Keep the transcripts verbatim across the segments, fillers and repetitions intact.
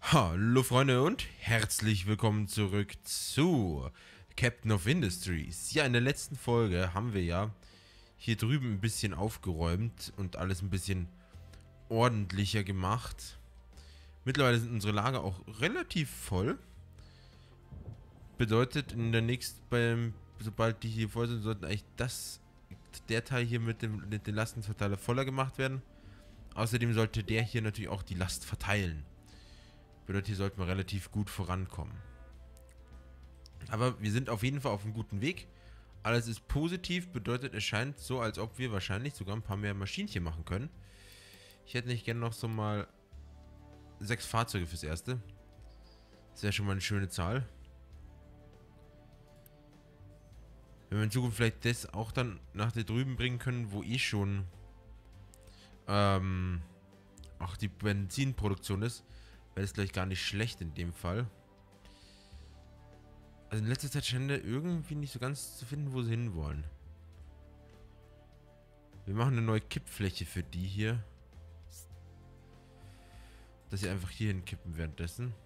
Hallo Freunde und herzlich willkommen zurück zu Captain of Industries. Ja, in der letzten Folge haben wir ja hier drüben ein bisschen aufgeräumt und alles ein bisschen ordentlicher gemacht. Mittlerweile sind unsere Lager auch relativ voll. Bedeutet, in der nächsten, beim, sobald die hier voll sind, sollten eigentlich das, der Teil hier mit dem, mit dem Lastenverteiler voller gemacht werden. Außerdem sollte der hier natürlich auch die Last verteilen. Bedeutet, hier sollten wir relativ gut vorankommen. Aber wir sind auf jeden Fall auf einem guten Weg. Alles ist positiv, bedeutet, es scheint so, als ob wir wahrscheinlich sogar ein paar mehr Maschinchen machen können. Ich hätte nicht gerne noch so mal sechs Fahrzeuge fürs Erste. Das wäre schon mal eine schöne Zahl. Wenn wir in Zukunft vielleicht das auch dann nach da drüben bringen können, wo eh schon ähm, auch die Benzinproduktion ist, wäre es gleich gar nicht schlecht in dem Fall. Also in letzter Zeit scheint er irgendwie nicht so ganz zu finden, wo sie hinwollen. Wir machen eine neue Kippfläche für die hier. Dass sie einfach hier hinkippen währenddessen.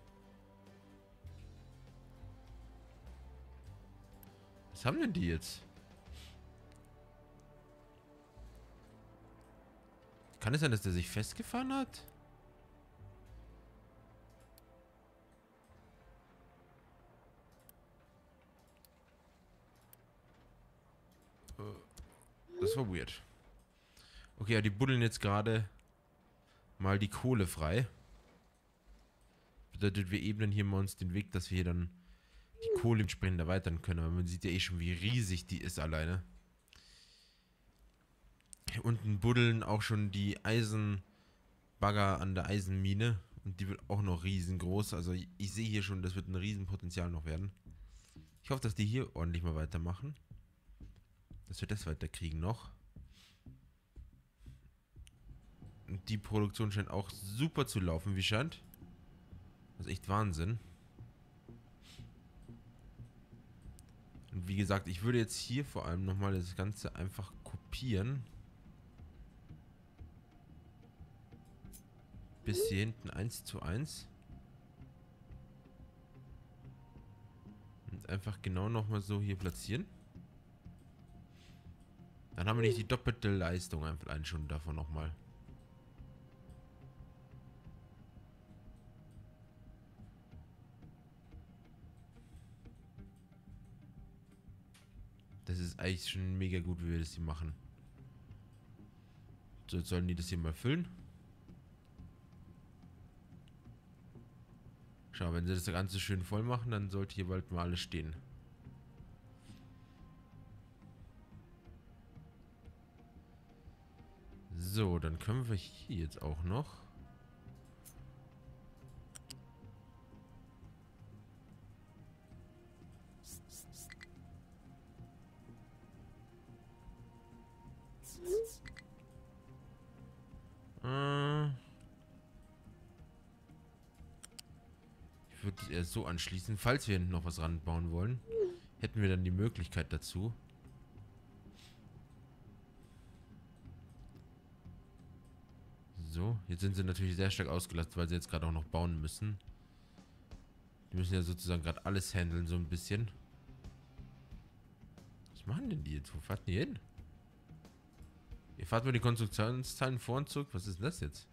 Was haben denn die jetzt? Kann es sein, dass der sich festgefahren hat? Das war weird. Okay, ja, die buddeln jetzt gerade mal die Kohle frei. Bedeutet, wir ebnen hier mal uns den Weg, dass wir hier dann die Kohle entsprechend erweitern können. Aber man sieht ja eh schon, wie riesig die ist alleine. Hier unten buddeln auch schon die Eisenbagger an der Eisenmine. Und die wird auch noch riesengroß. Also ich, ich sehe hier schon, das wird ein Riesenpotenzial noch werden. Ich hoffe, dass die hier ordentlich mal weitermachen. Dass wir das weiterkriegen noch. Und die Produktion scheint auch super zu laufen, wie scheint. Das ist echt Wahnsinn. Und wie gesagt, ich würde jetzt hier vor allem nochmal das Ganze einfach kopieren. Bis hier hinten eins zu eins. Und einfach genau nochmal so hier platzieren. Dann haben wir nicht die doppelte Leistung einfach einen schon davon nochmal. Das ist eigentlich schon mega gut, wie wir das hier machen. So, jetzt sollen die das hier mal füllen. Schau, wenn sie das Ganze schön voll machen, dann sollte hier bald mal alles stehen. So, dann können wir hier jetzt auch noch. Äh, ich würde es eher so anschließen, falls wir hinten noch was ranbauen wollen. Hätten wir dann die Möglichkeit dazu. So, jetzt sind sie natürlich sehr stark ausgelastet, weil sie jetzt gerade auch noch bauen müssen. Die müssen ja sozusagen gerade alles handeln, so ein bisschen. Was machen denn die jetzt? Wo fahrt ihr hin? Ihr fahrt mal die Konstruktionszahlen vor und zurück. Was ist denn das jetzt?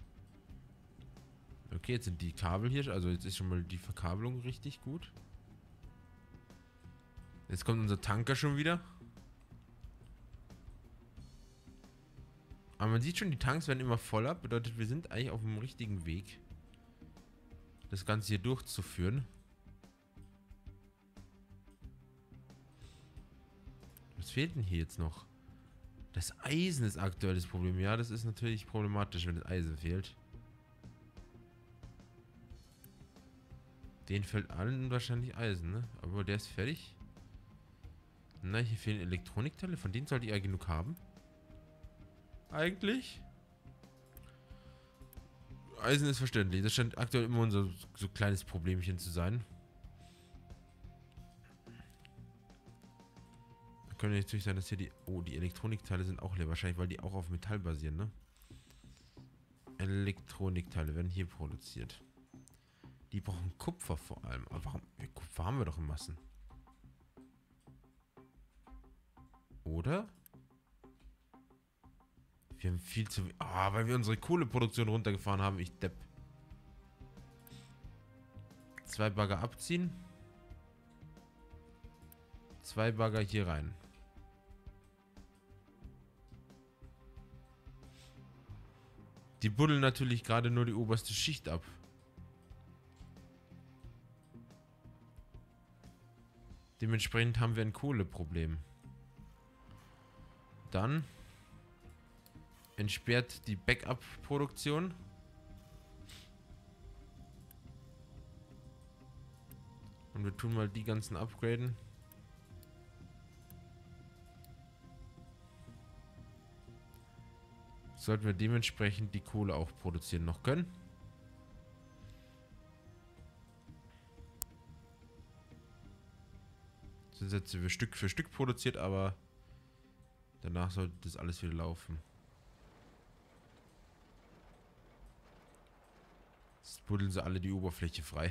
Okay, jetzt sind die Kabel hier. Also jetzt ist schon mal die Verkabelung richtig gut. Jetzt kommt unser Tanker schon wieder. Aber man sieht schon, die Tanks werden immer voller. Bedeutet, wir sind eigentlich auf dem richtigen Weg, das Ganze hier durchzuführen. Was fehlt denn hier jetzt noch? Das Eisen ist aktuell das Problem. Ja, das ist natürlich problematisch, wenn das Eisen fehlt. Den fällt allen wahrscheinlich Eisen, ne? Aber der ist fertig. Na, hier fehlen Elektronikteile. Von denen sollte ihr genug haben. Eigentlich. Eisen ist verständlich. Das scheint aktuell immer unser so kleines Problemchen zu sein. Da könnte natürlich sein, dass hier die... Oh, die Elektronikteile sind auch leer. Wahrscheinlich, weil die auch auf Metall basieren, ne? Elektronikteile werden hier produziert. Die brauchen Kupfer vor allem. Aber warum? Kupfer haben wir doch in Massen. Oder? Wir haben viel zu... Ah, weil wir unsere Kohleproduktion runtergefahren haben. Ich depp. Zwei Bagger abziehen. Zwei Bagger hier rein. Die buddeln natürlich gerade nur die oberste Schicht ab. Dementsprechend haben wir ein Kohleproblem. Dann entsperrt die Backup-Produktion. Und wir tun mal die ganzen upgraden. Sollten wir dementsprechend die Kohle auch produzieren noch können. Sind jetzt für Stück für Stück produziert, aber danach sollte das alles wieder laufen. Jetzt buddeln sie alle die Oberfläche frei.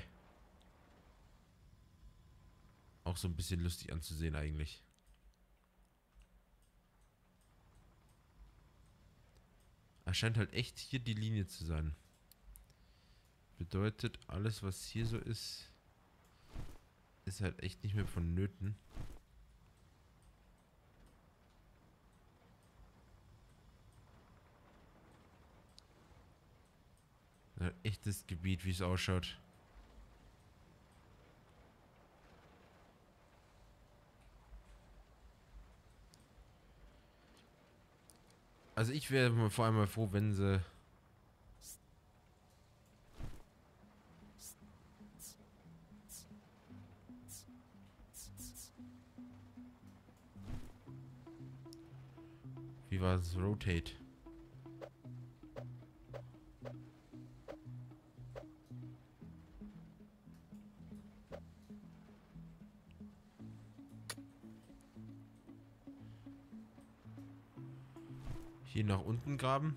Auch so ein bisschen lustig anzusehen eigentlich. Erscheint halt echt hier die Linie zu sein. Bedeutet, alles was hier so ist, ist halt echt nicht mehr vonnöten. Ein echtes Gebiet, wie es ausschaut. Also ich wäre vor allem mal froh, wenn sie wie war es? Rotate. Hier nach unten graben.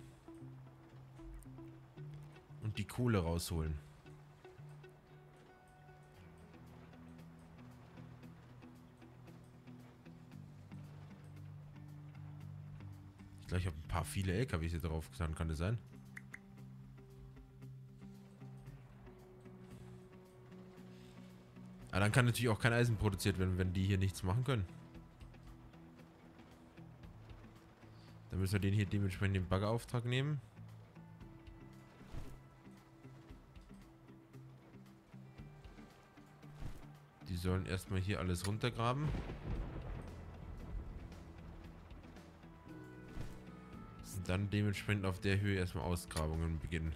Und die Kohle rausholen. Ich glaube, ich habe ein paar viele L K Ws hier drauf getan, kann das sein? Aber dann kann natürlich auch kein Eisen produziert werden, wenn die hier nichts machen können. Dann müssen wir den hier dementsprechend den Baggerauftrag nehmen. Die sollen erstmal hier alles runtergraben. Und dann dementsprechend auf der Höhe erstmal Ausgrabungen beginnen.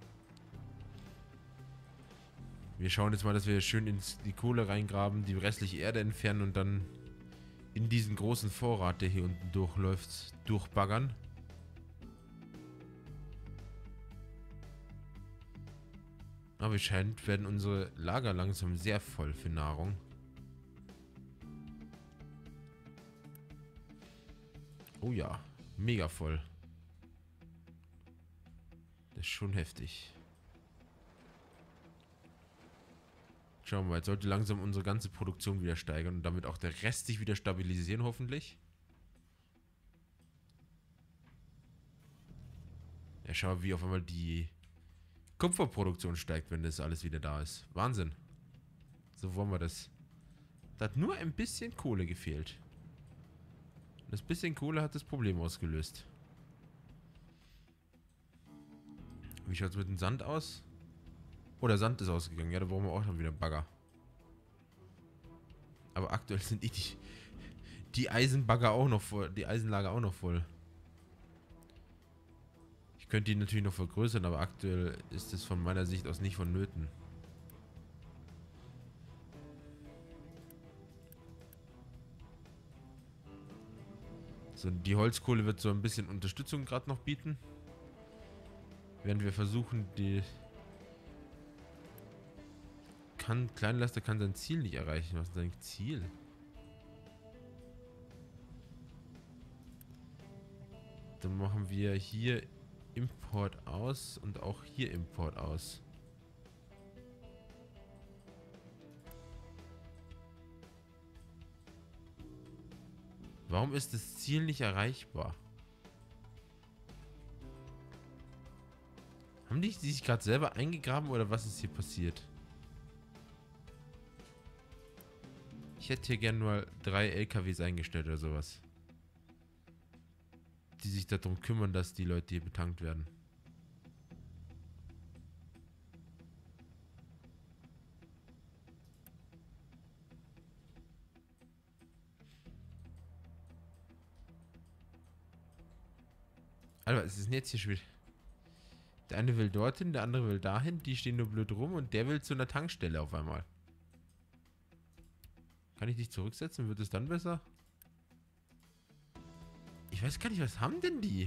Wir schauen jetzt mal, dass wir schön in die Kohle reingraben, die restliche Erde entfernen und dann in diesen großen Vorrat, der hier unten durchläuft, durchbaggern. Aber es scheint, werden unsere Lager langsam sehr voll für Nahrung. Oh ja, mega voll. Das ist schon heftig. Schauen wir mal, jetzt sollte langsam unsere ganze Produktion wieder steigern und damit auch der Rest sich wieder stabilisieren, hoffentlich. Ja, schau mal, wie auf einmal die Kupferproduktion steigt, wenn das alles wieder da ist. Wahnsinn. So wollen wir das. Da hat nur ein bisschen Kohle gefehlt. Das bisschen Kohle hat das Problem ausgelöst. Wie schaut es mit dem Sand aus? Oh, der Sand ist ausgegangen. Ja, da brauchen wir auch noch wieder Bagger. Aber aktuell sind die, die Eisenbagger auch noch voll. Die Eisenlager auch noch voll. Ich könnte die natürlich noch vergrößern, aber aktuell ist es von meiner Sicht aus nicht vonnöten. So, die Holzkohle wird so ein bisschen Unterstützung gerade noch bieten. Während wir versuchen, die... Kann, Kleinlaster kann sein Ziel nicht erreichen. Was ist sein Ziel? Dann machen wir hier Import aus und auch hier Import aus. Warum ist das Ziel nicht erreichbar? Haben die sich gerade selber eingegraben oder was ist hier passiert? Ich hätte hier gerne nur drei L K Ws eingestellt oder sowas. Die sich darum kümmern, dass die Leute hier betankt werden. Alter, was ist denn jetzt hier schwierig? Der eine will dorthin, der andere will dahin. Die stehen nur blöd rum und der will zu einer Tankstelle auf einmal. Kann ich dich zurücksetzen? Wird es dann besser? Ich weiß gar nicht, was haben denn die?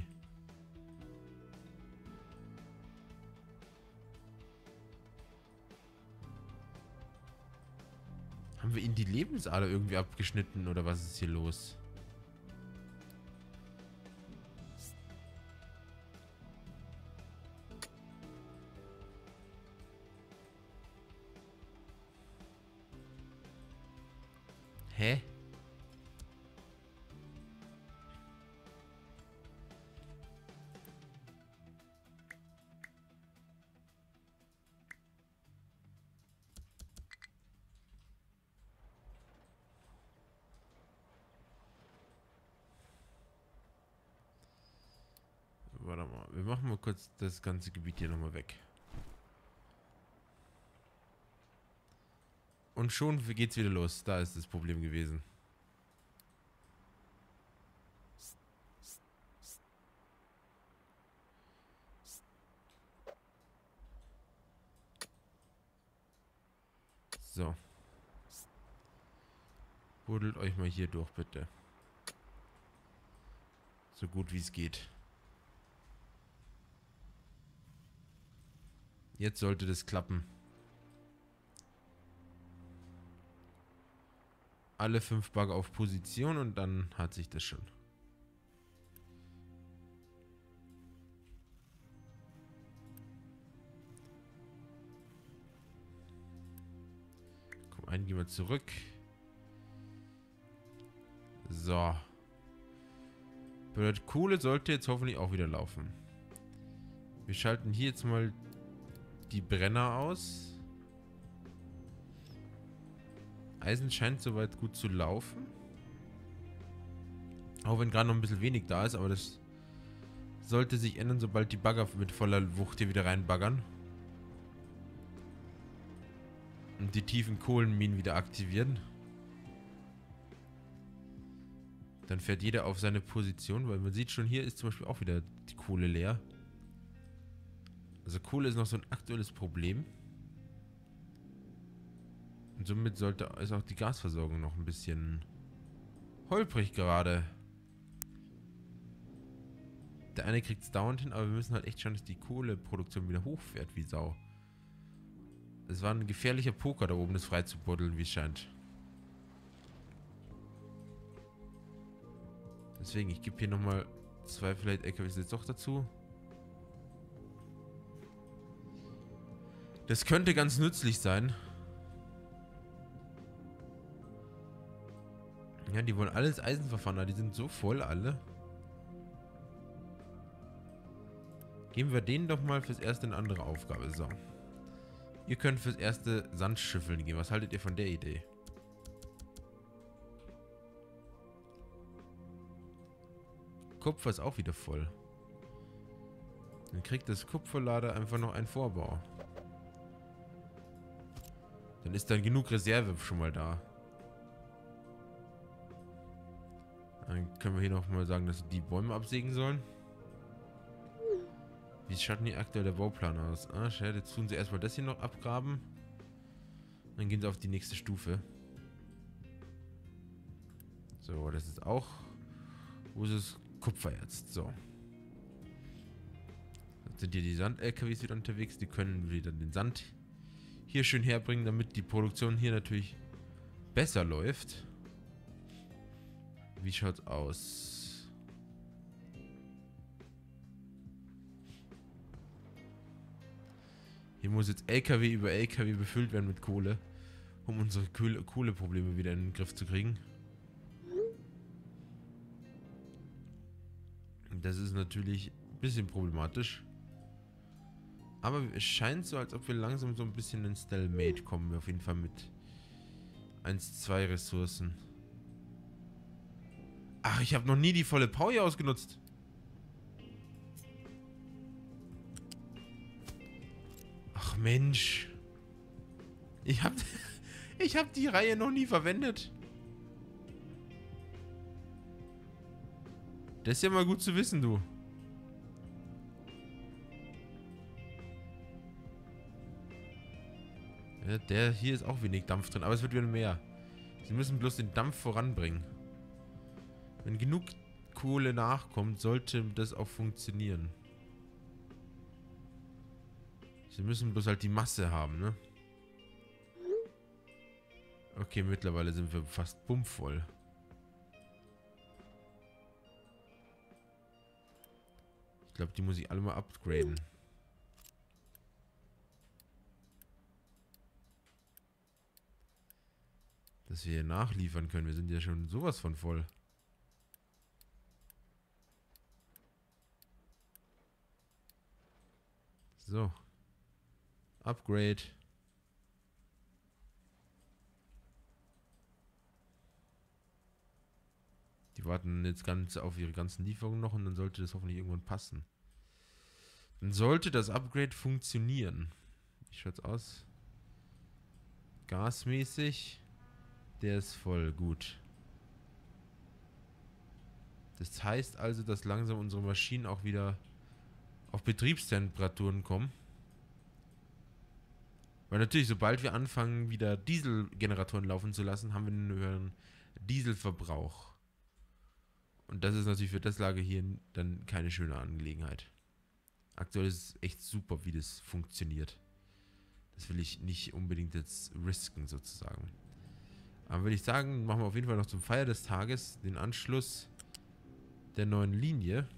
Haben wir ihnen die Lebensader irgendwie abgeschnitten oder was ist hier los? Hä? Warte mal, wir machen mal kurz das ganze Gebiet hier nochmal weg. Und schon geht's wieder los. Da ist das Problem gewesen. So. Buddelt euch mal hier durch, bitte. So gut wie es geht. Jetzt sollte das klappen. Alle fünf Bagger auf Position und dann hat sich das schon. Komm, einen gehen wir zurück. So. Das Kohle sollte jetzt hoffentlich auch wieder laufen. Wir schalten hier jetzt mal die Brenner aus. Eisen scheint soweit gut zu laufen. Auch wenn gerade noch ein bisschen wenig da ist, aber das sollte sich ändern, sobald die Bagger mit voller Wucht hier wieder reinbaggern. Und die tiefen Kohlenminen wieder aktivieren. Dann fährt jeder auf seine Position, weil man sieht schon, hier ist zum Beispiel auch wieder die Kohle leer. Also Kohle ist noch so ein aktuelles Problem. Und somit sollte ist auch die Gasversorgung noch ein bisschen holprig gerade. Der eine kriegt es dauernd hin, aber wir müssen halt echt schauen, dass die Kohleproduktion wieder hochfährt wie Sau. Es war ein gefährlicher Poker da oben, das frei zu buddeln, wie es scheint. Deswegen, ich gebe hier nochmal zwei vielleicht L K Ws jetzt doch dazu. Das könnte ganz nützlich sein. Ja, die wollen alles Eisen verfahren, aber die sind so voll alle. Geben wir denen doch mal fürs erste eine andere Aufgabe. So. Ihr könnt fürs erste Sand schiffeln gehen. Was haltet ihr von der Idee? Kupfer ist auch wieder voll. Dann kriegt das Kupferlader einfach noch einen Vorbau. Dann ist dann genug Reserve schon mal da. Dann können wir hier noch mal sagen, dass sie die Bäume absägen sollen. Wie schaut denn hier aktuell der Bauplan aus? Ah, schade, jetzt tun sie erstmal das hier noch abgraben. Dann gehen sie auf die nächste Stufe. So, das ist auch... Wo ist das Kupfer jetzt? So. Jetzt sind hier die Sand-L K Ws wieder unterwegs. Die können wieder den Sand hier schön herbringen, damit die Produktion hier natürlich besser läuft. Wie schaut's aus? Hier muss jetzt L K W über L K W befüllt werden mit Kohle, um unsere Kohleprobleme wieder in den Griff zu kriegen. Das ist natürlich ein bisschen problematisch. Aber es scheint so, als ob wir langsam so ein bisschen in Stalemate kommen. Wir auf jeden Fall mit eins, zwei Ressourcen. Ach, ich habe noch nie die volle Power hier ausgenutzt. Ach Mensch. Ich habe ich hab die Reihe noch nie verwendet. Das ist ja mal gut zu wissen, du. Ja, der hier ist auch wenig Dampf drin, aber es wird wieder mehr. Sie müssen bloß den Dampf voranbringen. Wenn genug Kohle nachkommt, sollte das auch funktionieren. Sie müssen bloß halt die Masse haben, ne? Okay, mittlerweile sind wir fast bummvoll. Ich glaube, die muss ich alle mal upgraden. Dass wir hier nachliefern können. Wir sind ja schon sowas von voll. So. Upgrade. Die warten jetzt ganz auf ihre ganzen Lieferungen noch und dann sollte das hoffentlich irgendwann passen. Dann sollte das Upgrade funktionieren. Wie schaut's aus? Gasmäßig. Der ist voll gut. Das heißt also, dass langsam unsere Maschinen auch wieder auf Betriebstemperaturen kommen. Weil natürlich, sobald wir anfangen, wieder Dieselgeneratoren laufen zu lassen, haben wir einen höheren Dieselverbrauch. Und das ist natürlich für das Lager hier dann keine schöne Angelegenheit. Aktuell ist es echt super, wie das funktioniert. Das will ich nicht unbedingt jetzt risken, sozusagen. Aber würde ich sagen, machen wir auf jeden Fall noch zum Feier des Tages den Anschluss der neuen Linie.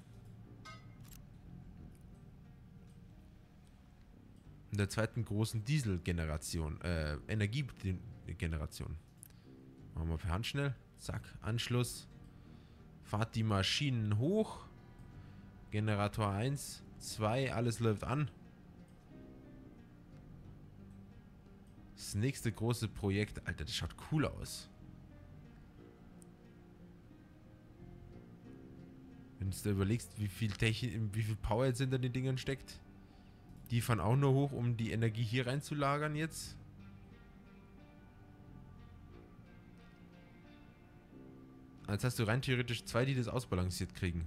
Und der zweiten großen Dieselgeneration, äh, Energiegeneration. Machen wir per Hand schnell. Zack, Anschluss. Fahrt die Maschinen hoch. Generator eins, zwei, alles läuft an. Das nächste große Projekt. Alter, das schaut cool aus. Wenn du dir überlegst, wie viel Technik, wie viel Power jetzt hinter den Dingern steckt. Die fahren auch nur hoch, um die Energie hier reinzulagern jetzt. Jetzt hast du rein theoretisch zwei, die das ausbalanciert kriegen.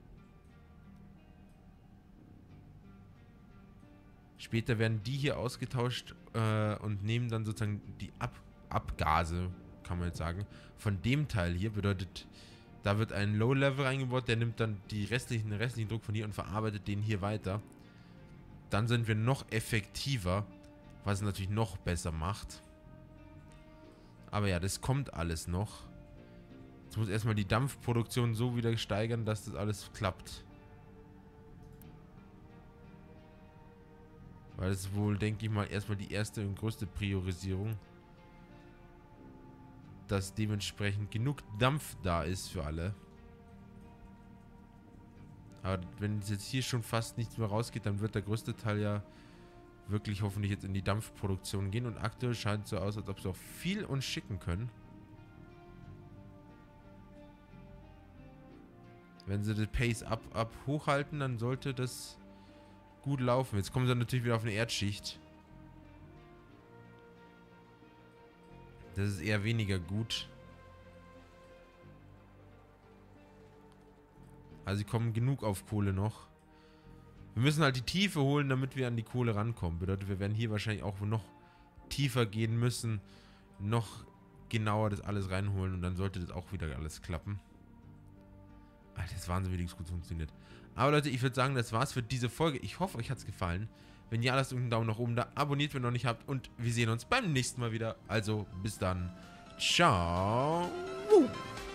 Später werden die hier ausgetauscht äh, und nehmen dann sozusagen die Ab Abgase, kann man jetzt sagen, von dem Teil hier. Bedeutet, da wird ein Low-Level reingebaut, der nimmt dann die restlichen, den restlichen Druck von hier und verarbeitet den hier weiter. Dann sind wir noch effektiver, was es natürlich noch besser macht. Aber ja, das kommt alles noch. Jetzt muss erstmal die Dampfproduktion so wieder steigern, dass das alles klappt. Weil es wohl, denke ich mal, erstmal die erste und größte Priorisierung. Dass dementsprechend genug Dampf da ist für alle. Aber wenn es jetzt hier schon fast nichts mehr rausgeht, dann wird der größte Teil ja wirklich hoffentlich jetzt in die Dampfproduktion gehen. Und aktuell scheint es so aus, als ob sie auch viel uns schicken können. Wenn sie das Pace up, up hochhalten, dann sollte das gut laufen. Jetzt kommen sie natürlich wieder auf eine Erdschicht. Das ist eher weniger gut. Also sie kommen genug auf Kohle noch. Wir müssen halt die Tiefe holen, damit wir an die Kohle rankommen. Bedeutet, wir werden hier wahrscheinlich auch noch tiefer gehen müssen. Noch genauer das alles reinholen. Und dann sollte das auch wieder alles klappen. Alter, das ist wahnsinnig, wie das gut funktioniert. Aber Leute, ich würde sagen, das war's für diese Folge. Ich hoffe, euch hat es gefallen. Wenn ja, lasst einen Daumen nach oben da. Abonniert, wenn ihr noch nicht habt. Und wir sehen uns beim nächsten Mal wieder. Also, bis dann. Ciao.